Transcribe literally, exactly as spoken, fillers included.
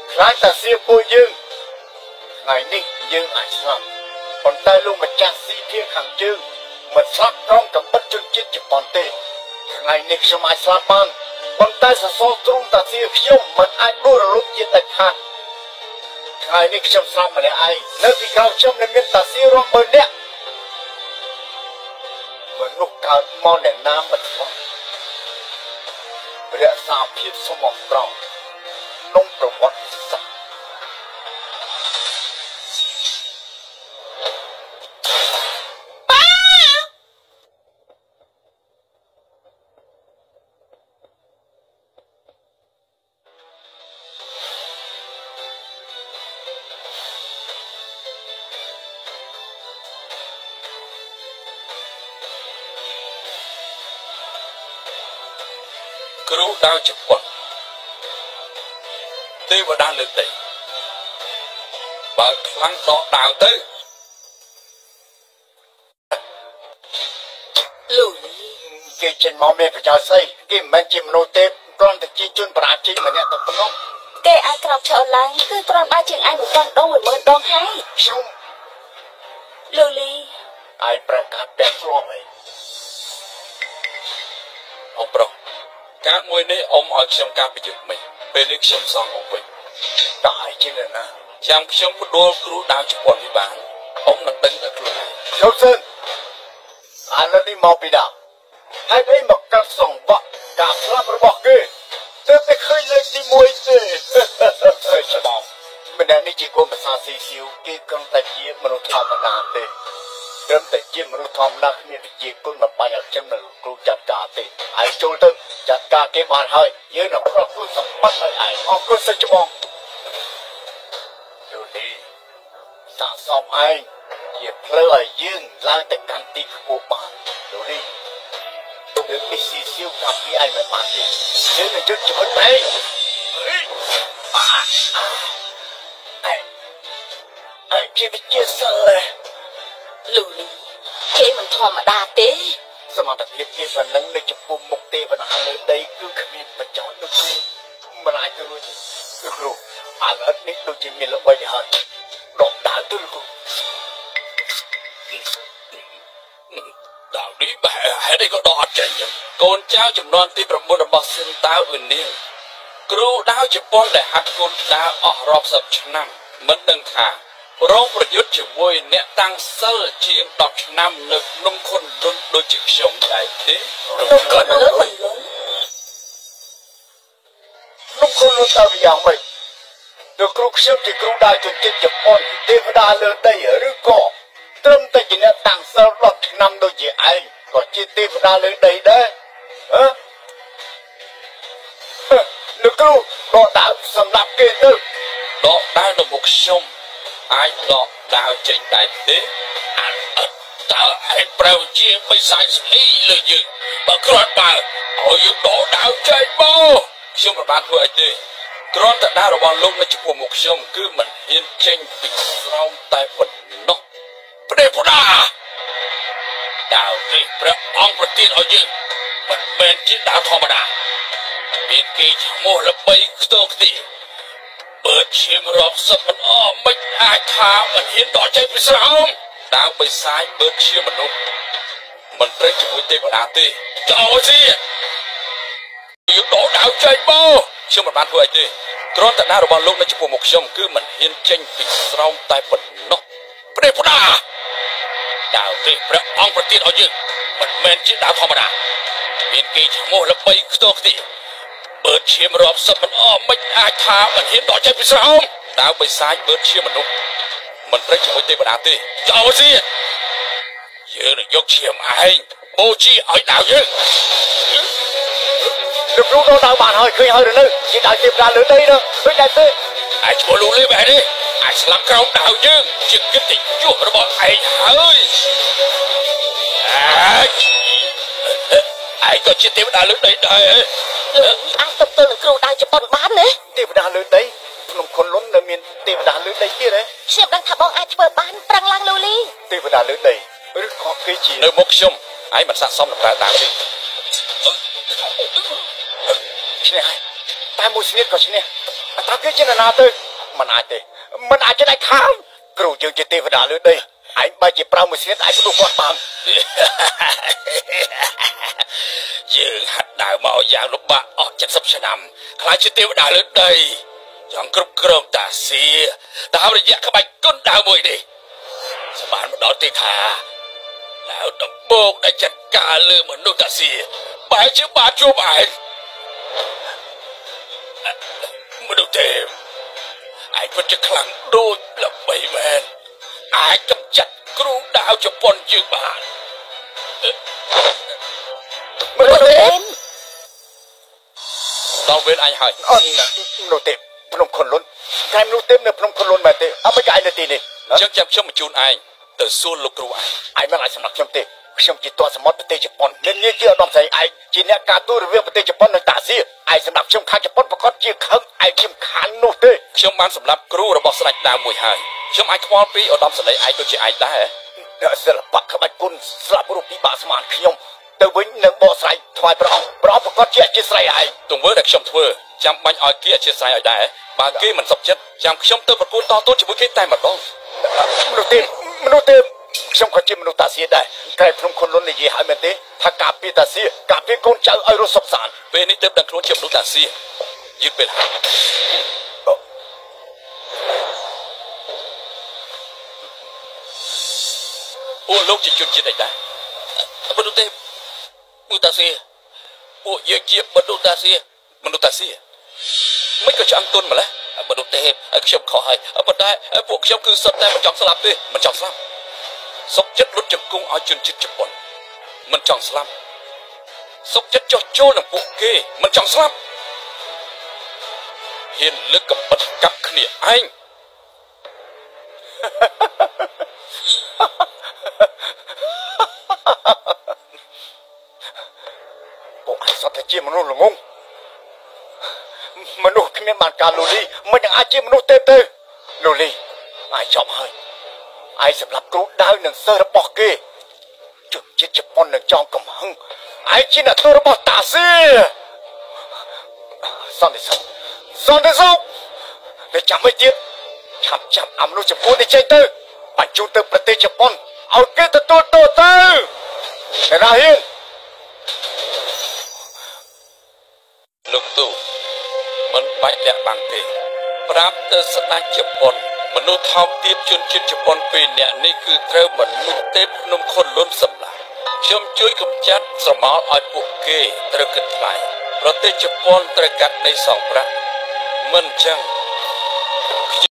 ខ្លាចតាសៀពួកយើងថ្ងៃនេះយើងអាចស្លាប់ប៉ុន្តែលោកម្ចាស់ស៊ីធាខាងជើងមិនស្លាប់ត្រង់កបិតជនជាតិជប៉ុនទេថ្ងៃនេះខ្ញុំអាចស្លាប់បានប៉ុន្តែសសរទ្រូងតាសៀខ្ញុំមិនអាចដួលរលំជាដាច់ខាតថ្ងៃនេះខ្ញុំស្លាប់ម្នាក់ឯងនៅពីក្រោយខ្ញុំនៅមានតាសៀរាប់ម៉ឺននាក់មនុស្សកើតមកអ្នកណាមិនស្លាប់រក្សាភាពសមស្របក្នុងប្រវត្តិសាស្ត្រគ្រូដាវជប៉ុនទេវតាលើដីបើខ្លាំងដកដាវទៅលូគេចេញមកមានប្រយោជន៍ស្អីគេមិនមែនជាមនុស្សទេគ្រាន់តែជាជនបរាជ័យម្នាក់តែប៉ុណ្ណោះគេអាចក្រោកឈរឡើងគឺគ្រាន់បើជាងឯងមិនទាន់ដងមួយម៉ឺនដងហើយខ្ញុំលូលីឯងប្រកាសពាក់គ្រាប់អីអ៊ំប្រុសការមួយនេះអ៊ំឲ្យខ្ញុំការប្រយុទ្ធមិញពេលនេះខ្ញុំសងអ៊ំវិញតើឯងជាណាចាំខ្ញុំផ្ដួលគ្រូដាវជប៉ុននេះបានអ៊ំនឹងដឹងតែខ្លួនឯងខ្ញុំសឹងអាឡនេះមកពីដាហើយអីមកកាត់សងបកការស្លាប់របស់គេទើបតែឃើញលើកទីមួយទេច្បាប់ម្នាក់នេះជាកូនភាសាស៊ីស៊ីវគេគ្រាន់តែជាមនុស្សធម្មតាទេត្រឹមតែជាមនុស្សធម្មតាគ្មានវិជ្ជាគុណមិនបាច់ឲ្យខ្ញុំនៅគ្រូចាត់ការទេឯងចូលទៅចាត់ការគេបានហើយយើងនឹងប្រគល់សម្បត្តិឲ្យឯងអរគុណសិច្បងយូលីសាកសមឯងជាផ្លូវឲ្យយើងឡើងទៅកាន់ទីខ្ពស់បានយូលីលើកពីស៊ីស៊ីវកាពីឯងមិនបានទេយើងនឹងយកជាមួយឯងឯងឯងជាវិជ្ជាសិលលូលីគេមិនធម្មតាទេសមត្ថភាពគេប៉ុណ្ណឹងនៅចំពោះមុខទេវតាលើដីគឺគ្មានប្រយោជន៍នោះទេមិនអាចទៅរួចទេគ្រូអាឡិតនេះដូចជាមានល្បីហើយដកដាល់ទៅគ្រូដាល់នេះបែរហេតុអីក៏ដកអត់ចេញចឹងកូនចៅចំនួនទីប្រាំបួនរបស់សិនតាវអ៊ឺនាងគ្រូដាវជប៉ុនដែលហាត់កូនដាវអស់រាប់សិបឆ្នាំមិនដឹងថារងប្រយុទ្ធជាមួយអ្នកតាំងសិលជាងដប់ឆ្នាំនៅក្នុងខុនលុនដូចជាខ្ញុំដែរទេក្នុងខុនលុនមិនលុនក្នុងខុនលុនតើយ៉ាងម៉េចនៅគ្រូខ្ញុំជាគ្រូដាវជនជាតិជប៉ុនទេវតាលើដីឬក៏ត្រឹមតែជាអ្នកតាំងសិលដប់ឆ្នាំដូចជាឯងក៏ជាទេវតាលើដីដែរហ៎នៅគ្រូដកដាវសម្រាប់គេទៅដកដាវនៅមុខខ្ញុំអាចដកដាវចេញដែរទេអត់អត់តើឯងប្រៅជាបិសាចស្អីលើយើងបើគ្រាន់បើឲ្យយើងដកដាវចេញមកខ្ញុំមិនបានធ្វើអីទេគ្រាន់តែដាវរបស់លោកនៅចំពោះមុខខ្ញុំគឺមិនហ៊ានចេញពីស្រោមតែប៉ុណ្ណោះព្រះពុដាដាវនេះព្រះអង្គប្រទានឲ្យយើងមិនមែនជាដាវធម្មតាមានគេឈ្មោះល្បីខ្ទងខ្ទីបើឈាមរាប់សិបមិនអស់មិនអាចថាមិនហ៊ានដកចេញពីស្រោមដាវបិសាចបើឈាមមនុស្សមិនត្រូវជាមួយទេវតាទេចោលស៊ីយើងដកដាវចេញមកខ្ញុំមិនបានធ្វើអីទេគ្រាន់តែដាវរបស់លោកនៅចំពោះមុខខ្ញុំគឺមិនហ៊ានចេញពីស្រោមតែប៉ុណ្ណោះព្រះពុដាដាវនេះព្រះអង្គប្រទានឲ្យយើងមិនមែនជាដាវធម្មតាមានគេឈ្មោះល្បីខ្ទងខ្ទីបើឈាមរាប់សិបមិនអស់មិនអាចថាមិនហ៊ានដកចេញពីស្រោមដាវបិសាចបើឈាមមនុស្សមិនត្រូវជាមួយទេវតាទេចោលស៊ីយើងនឹងយកឈាមឯងបូជាឲ្យដាវយើងលោកគ្រូដកដាវបានហើយឃើញហើយឬនៅជាដាវទេវតាលើដីនោះឃើញដែរទេអាចឈ្មោះលូលីបែរនេះអាចស្លាប់ក្រោមដាវយើងជាកិត្តិយសរបស់ឯងហើយអាចឯងក៏ជាទេវតាលើដីដែរអាចទៅទៅនឹងគ្រូដាវជប៉ុនបានទេទេវតាលើដីក្នុងខុនលុននៅមានទេវតាលើដីទៀតទេខ្ញុំដឹងថាបងអាចធ្វើបានប្រឹងឡើងលូលីទេវតាលើដីឬក៏គេជានៅមុខខ្ញុំឯងមិនស័ក្តិសមនឹងប្រើដាវទេឈ្នះហើយតែមួយស្នៀតក៏ឈ្នះតើគេជាណាទៅមិនអាចទេមិនអាចទេខាងគ្រូយើងជាទេវតាលើដីឯងបើជាប្រើមួយស្រៀតអាចផ្ដួលគាត់បានយើងហាត់ដើរមកយ៉ាងលំបាកអស់칠십ឆ្នាំខ្លាចជាទេវតាលើដីចង់គ្រប់គ្រងតាសៀតាមរយៈក្បាច់គុណដើរមួយនេះសម្បានមកដល់ទេខាแล้วដំបូងដែលចាត់ការលើមនុស្សតាសៀបែរជាបានជួបឯងមនុស្សទេឯងពិតជាខ្លាំងដូចល្បីមែនអាចកំចាត់គ្រូដាវជប៉ុនយើងបានមនុស្សទេដល់វេនអញហើយអត់មនុស្សទេភ្នំខុនលុនតែមនុស្សទេនៅភ្នំខុនលុនមែនទេអត់មិនកាយនៅទីនេះអញ្ចឹងចាំខ្ញុំបញ្ជូនឯងទៅសួរលោកគ្រូឯងឯងមិនអាចសម្រាប់ខ្ញុំទេខ្ញុំជាទ័ពសមុទ្រប្រទេសជប៉ុនមានងារជាឧត្តមស្រីឯងជាអ្នកការទូតរវាងប្រទេសជប៉ុននិងតាសៀឯងសម្រាប់ខ្ញុំខាងជប៉ុនប្រកាសជាខឹងឯងខ្ញុំខាងនោះទេខ្ញុំបានសម្រាប់គ្រូរបស់ស្ដេចដាវមួយហើយខ្ញុំអាចខ្វល់ពីឧត្តមស្រីឯងដូចជាឯងដែរសិល្បៈក្បាច់គុណស្លាប់រូបពិបាកស្មានខ្ញុំទៅវិញនឹងបកស្រាយថ្វាយព្រះអង្គព្រះអង្គប្រកាសជាអធិស្ឋានឯងទង្វើដែលខ្ញុំធ្វើចាំបាច់ឲ្យគេអធិស្ឋានឲ្យដែរបើគេមិនសុខចិត្តចាំខ្ញុំទៅប្រគល់តទល់ជាមួយគេតែម្ដងមនុស្សទេមនុស្សទេខ្ញុំក៏ជាមនុស្សតាសៀដែរក្រែភ្នំខុនលុននិយាយឲ្យមែនទេថាការពារតាសៀការពារកូនចៅឲ្យរស់សុខសាន្តពេលនេះទើបដឹងខ្លួនជាមនុស្សតាសៀយឺតពេលហើយពួកលោកជាជនជាតិអីដែរមនុស្សទេមនុស្សតាសៀពួកយើងជាមនុស្សតាសៀមនុស្សតាសៀមិនក៏ឆ្អឹងទុនម្ល៉េះមនុស្សទេខ្ញុំខុសហើយប៉ុន្តែពួកខ្ញុំគឺសុទ្ធតែមិនចង់ស្លាប់ទេមិនចង់ស្លាប់សុខចិត្តលុតជង្គង់ឲ្យជនជាតិជប៉ុនមិនចង់ស្លាប់សុខចិត្តចោះចូលនឹងពួកគេមិនចង់ស្លាប់ហ៊ានលើកកំបិតកាប់គ្នាឯងពួកឯងសុទ្ធតែជាមនុស្សល្ងងមនុស្សគ្មានបានការលូលីមិននឹងអាចជាមនុស្សទេទៅលូលីឯងចប់ហើយឯងសម្រាប់គ្រូដាវនឹងសិស្សរបស់គេជនជាតិជប៉ុននឹងចងកំហឹងឯងជាអ្នកទោសរបស់តាសៀសន្តិសុខសន្តិសុខតែចាំមិនទៀតឆាប់ចាប់អាមនុស្សជប៉ុននេះចេញទៅបញ្ជូនទៅប្រទេសជប៉ុនឲ្យគេទទួលទោសទៅតែណាហ៊ានលោកទូមិនបាច់លាក់បាំងទេប្រាប់ទៅស្ដេចជប៉ុនមនុស្សថោកទាបជនជាតិជប៉ុនពីរនាក់នេះគឺត្រូវមនុស្សទេពភ្នំខុនលុនសម្លាប់ខ្ញុំជួយកំចាត់ស្រមោលឲ្យពួកគេត្រូវគិតថ្លៃប្រទេសជប៉ុនត្រូវកាត់ដីសងប្រាក់មិនអញ្ចឹង